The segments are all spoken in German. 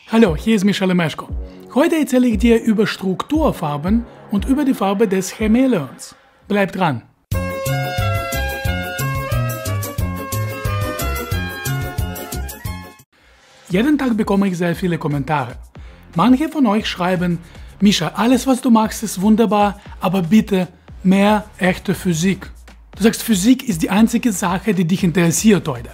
Hallo, hier ist Michele Meschko. Heute erzähle ich dir über Strukturfarben und über die Farbe des Chamäleons. Bleib dran! Jeden Tag bekomme ich sehr viele Kommentare. Manche von euch schreiben, Mischa, alles was du machst ist wunderbar, aber bitte mehr echte Physik. Du sagst, Physik ist die einzige Sache, die dich interessiert heute.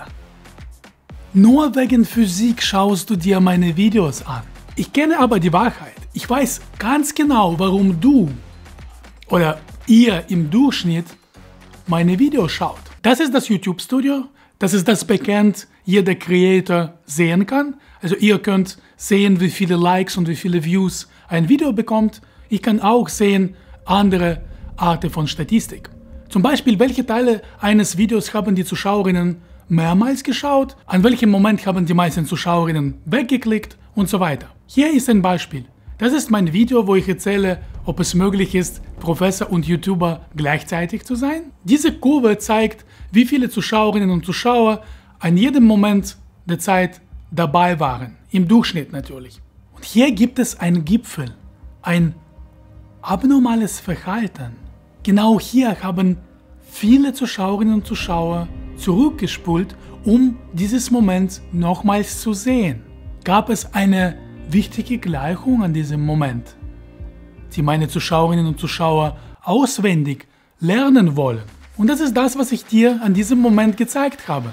Nur wegen Physik schaust du dir meine Videos an. Ich kenne aber die Wahrheit. Ich weiß ganz genau, warum du oder ihr im Durchschnitt meine Videos schaut. Das ist das YouTube-Studio. Das ist das Backend, jeder Creator sehen kann. Also ihr könnt sehen, wie viele Likes und wie viele Views ein Video bekommt. Ich kann auch sehen andere Arten von Statistik. Zum Beispiel, welche Teile eines Videos haben die Zuschauerinnen mehrmals geschaut, an welchem Moment haben die meisten Zuschauerinnen weggeklickt und so weiter. Hier ist ein Beispiel. Das ist mein Video, wo ich erzähle, ob es möglich ist, Professor und YouTuber gleichzeitig zu sein. Diese Kurve zeigt, wie viele Zuschauerinnen und Zuschauer an jedem Moment der Zeit dabei waren. Im Durchschnitt natürlich. Und hier gibt es einen Gipfel, ein abnormales Verhalten. Genau hier haben viele Zuschauerinnen und Zuschauer zurückgespult, um dieses Moment nochmals zu sehen. Gab es eine wichtige Gleichung an diesem Moment, die meine Zuschauerinnen und Zuschauer auswendig lernen wollen. Und das ist das, was ich dir an diesem Moment gezeigt habe.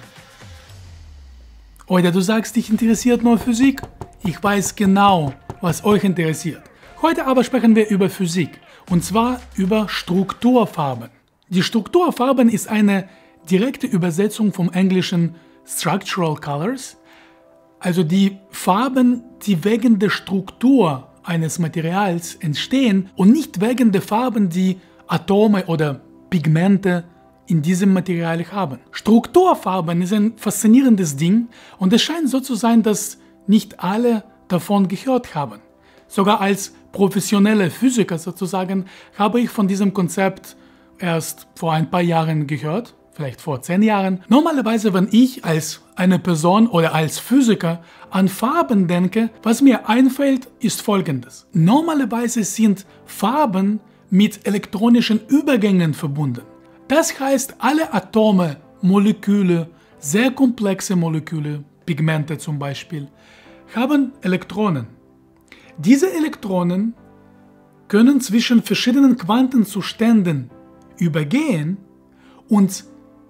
Oder du sagst, dich interessiert nur Physik. Ich weiß genau, was euch interessiert. Heute aber sprechen wir über Physik, und zwar über Strukturfarben. Die Strukturfarben ist eine direkte Übersetzung vom englischen Structural Colors, also die Farben, die wegen der Struktur eines Materials entstehen und nicht wegen der Farben, die Atome oder Pigmente in diesem Material haben. Strukturfarben ist ein faszinierendes Ding und es scheint so zu sein, dass nicht alle davon gehört haben. Sogar als professioneller Physiker sozusagen habe ich von diesem Konzept erst vor ein paar Jahren gehört. Vielleicht vor 10 Jahren. Normalerweise, wenn ich als eine Person oder als Physiker an Farben denke, was mir einfällt, ist Folgendes. Normalerweise sind Farben mit elektronischen Übergängen verbunden. Das heißt, alle Atome, Moleküle, sehr komplexe Moleküle, Pigmente zum Beispiel, haben Elektronen. Diese Elektronen können zwischen verschiedenen Quantenzuständen übergehen und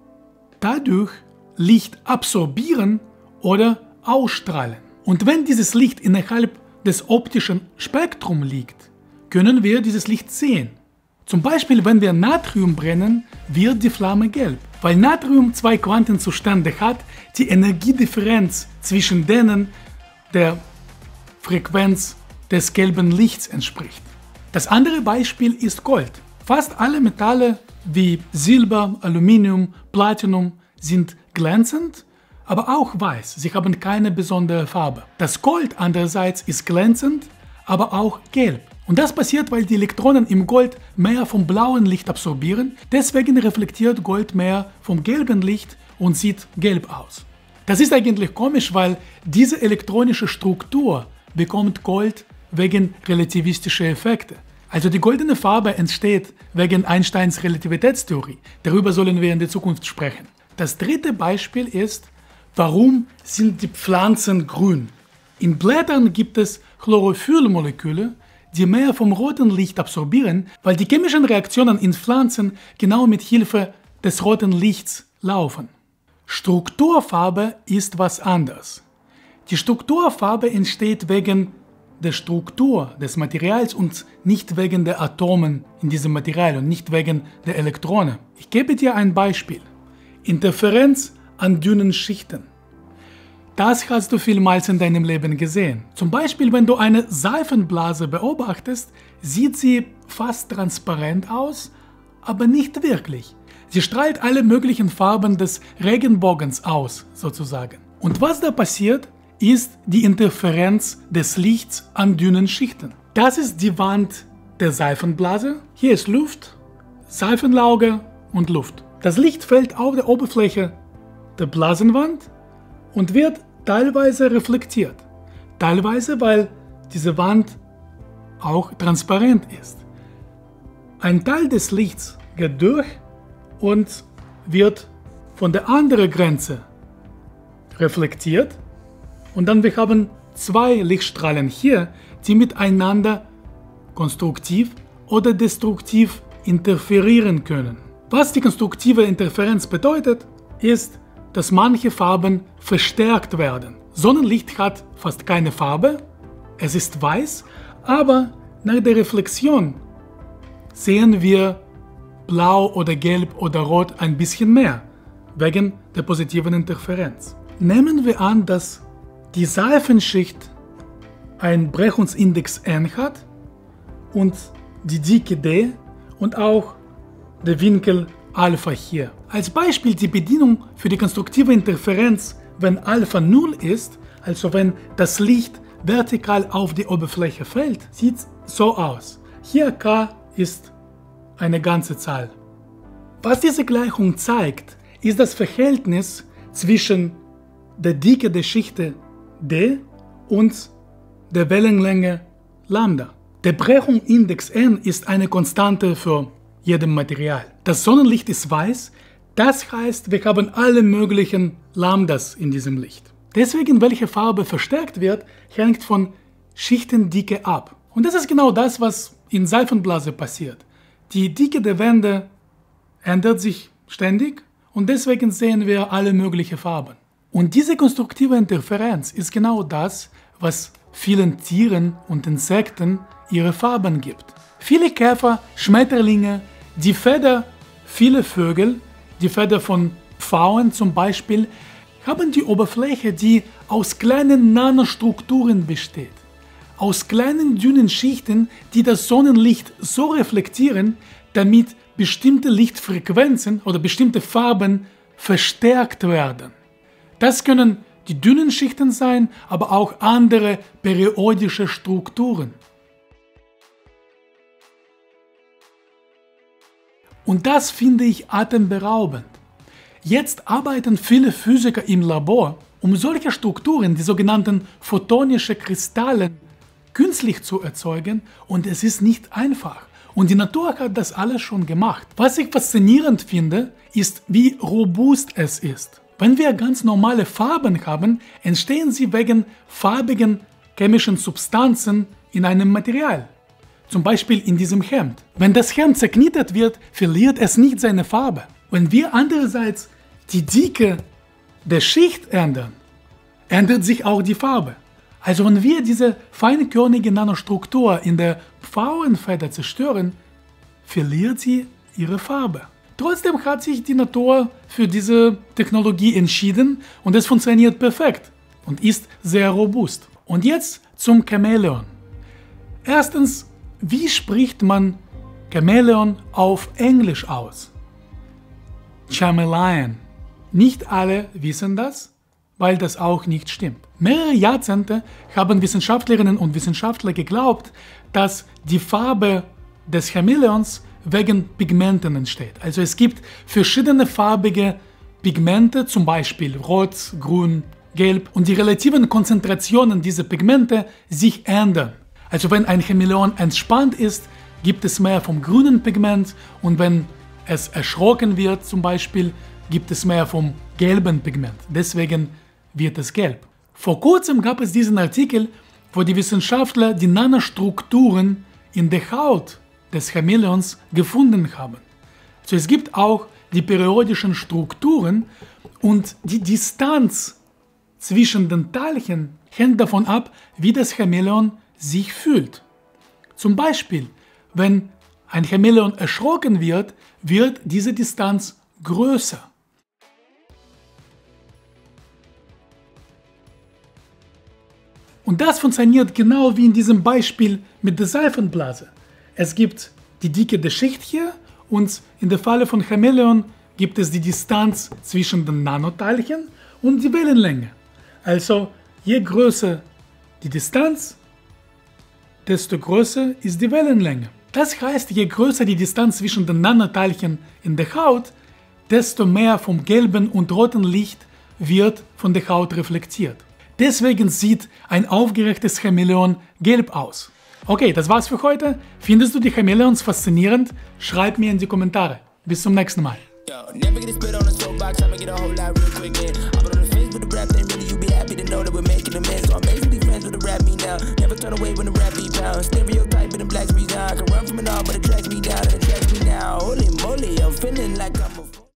dadurch Licht absorbieren oder ausstrahlen. Und wenn dieses Licht innerhalb des optischen Spektrums liegt, können wir dieses Licht sehen. Zum Beispiel, wenn wir Natrium brennen, wird die Flamme gelb, weil Natrium 2 Quantenzustände hat, die Energiedifferenz zwischen denen der Frequenz des gelben Lichts entspricht. Das andere Beispiel ist Gold. Fast alle Metalle wie Silber, Aluminium, Platinum sind glänzend, aber auch weiß. Sie haben keine besondere Farbe. Das Gold andererseits ist glänzend, aber auch gelb. Und das passiert, weil die Elektronen im Gold mehr vom blauen Licht absorbieren. Deswegen reflektiert Gold mehr vom gelben Licht und sieht gelb aus. Das ist eigentlich komisch, weil diese elektronische Struktur bekommt Gold wegen relativistischer Effekte. Also die goldene Farbe entsteht wegen Einsteins Relativitätstheorie. Darüber sollen wir in der Zukunft sprechen. Das dritte Beispiel ist, warum sind die Pflanzen grün? In Blättern gibt es Chlorophyllmoleküle, die mehr vom roten Licht absorbieren, weil die chemischen Reaktionen in Pflanzen genau mit Hilfe des roten Lichts laufen. Strukturfarbe ist was anderes. Die Strukturfarbe entsteht wegen der Struktur des Materials und nicht wegen der Atomen in diesem Material und nicht wegen der Elektronen. Ich gebe dir ein Beispiel. Interferenz an dünnen Schichten. Das hast du vielmals in deinem Leben gesehen. Zum Beispiel, wenn du eine Seifenblase beobachtest, sieht sie fast transparent aus, aber nicht wirklich. Sie strahlt alle möglichen Farben des Regenbogens aus, sozusagen. Und was da passiert, ist die Interferenz des Lichts an dünnen Schichten. Das ist die Wand der Seifenblase. Hier ist Luft, Seifenlauge und Luft. Das Licht fällt auf der Oberfläche der Blasenwand und wird teilweise reflektiert. Teilweise, weil diese Wand auch transparent ist. Ein Teil des Lichts geht durch und wird von der anderen Grenze reflektiert. Und dann wir haben zwei Lichtstrahlen hier, die miteinander konstruktiv oder destruktiv interferieren können. Was die konstruktive Interferenz bedeutet, ist, dass manche Farben verstärkt werden. Sonnenlicht hat fast keine Farbe, es ist weiß, aber nach der Reflexion sehen wir blau oder gelb oder rot ein bisschen mehr, wegen der positiven Interferenz. Nehmen wir an, dass die Seifenschicht einen Brechungsindex n hat und die Dicke d und auch der Winkel Alpha hier. Als Beispiel die Bedienung für die konstruktive Interferenz, wenn Alpha 0 ist, also wenn das Licht vertikal auf die Oberfläche fällt, sieht so aus. Hier k ist eine ganze Zahl. Was diese Gleichung zeigt, ist das Verhältnis zwischen der Dicke der Schicht d und der Wellenlänge Lambda. Der Brechungsindex n ist eine Konstante für jedem Material. Das Sonnenlicht ist weiß, das heißt, wir haben alle möglichen Lambdas in diesem Licht. Deswegen, welche Farbe verstärkt wird, hängt von Schichtendicke ab. Und das ist genau das, was in Seifenblase passiert. Die Dicke der Wände ändert sich ständig und deswegen sehen wir alle möglichen Farben. Und diese konstruktive Interferenz ist genau das, was vielen Tieren und Insekten ihre Farben gibt. Viele Käfer, Schmetterlinge, die Feder vieler Vögel, die Feder von Pfauen zum Beispiel, haben die Oberfläche, die aus kleinen Nanostrukturen besteht. Aus kleinen dünnen Schichten, die das Sonnenlicht so reflektieren, damit bestimmte Lichtfrequenzen oder bestimmte Farben verstärkt werden. Das können die dünnen Schichten sein, aber auch andere periodische Strukturen. Und das finde ich atemberaubend. Jetzt arbeiten viele Physiker im Labor, um solche Strukturen, die sogenannten photonische Kristalle, künstlich zu erzeugen, und es ist nicht einfach. Und die Natur hat das alles schon gemacht. Was ich faszinierend finde, ist, wie robust es ist. Wenn wir ganz normale Farben haben, entstehen sie wegen farbigen chemischen Substanzen in einem Material. Zum Beispiel in diesem Hemd. Wenn das Hemd zerknittert wird, verliert es nicht seine Farbe. Wenn wir andererseits die Dicke der Schicht ändern, ändert sich auch die Farbe. Also wenn wir diese feinkörnige Nanostruktur in der Pfauenfeder zerstören, verliert sie ihre Farbe. Trotzdem hat sich die Natur für diese Technologie entschieden und es funktioniert perfekt und ist sehr robust. Und jetzt zum Chamäleon. Erstens, wie spricht man Chamäleon auf Englisch aus? Chameleon. Nicht alle wissen das, weil das auch nicht stimmt. Mehrere Jahrzehnte haben Wissenschaftlerinnen und Wissenschaftler geglaubt, dass die Farbe des Chamäleons wegen Pigmenten entsteht. Also es gibt verschiedene farbige Pigmente, zum Beispiel Rot, Grün, Gelb, und die relativen Konzentrationen dieser Pigmente sich ändern. Also wenn ein Chamäleon entspannt ist, gibt es mehr vom grünen Pigment, und wenn es erschrocken wird zum Beispiel, gibt es mehr vom gelben Pigment. Deswegen wird es gelb. Vor kurzem gab es diesen Artikel, wo die Wissenschaftler die Nanostrukturen in der Haut des Chamäleons gefunden haben. Also es gibt auch die periodischen Strukturen, und die Distanz zwischen den Teilchen hängt davon ab, wie das Chamäleon sich fühlt. Zum Beispiel, wenn ein Chamäleon erschrocken wird, wird diese Distanz größer. Und das funktioniert genau wie in diesem Beispiel mit der Seifenblase. Es gibt die Dicke der Schicht hier, und in der Falle von Chamäleon gibt es die Distanz zwischen den Nanoteilchen und die Wellenlänge. Also je größer die Distanz, desto größer ist die Wellenlänge. Das heißt, je größer die Distanz zwischen den Nanoteilchen in der Haut, desto mehr vom gelben und roten Licht wird von der Haut reflektiert. Deswegen sieht ein aufgeregtes Chamäleon gelb aus. Okay, das war's für heute. Findest du die Chamäleons faszinierend? Schreib mir in die Kommentare. Bis zum nächsten Mal. Never turn away when the rap beat down. Stereotype in the black speech now. I can run from it all, but it tracks me down and it tracks me now. Holy moly, I'm feeling like I'm a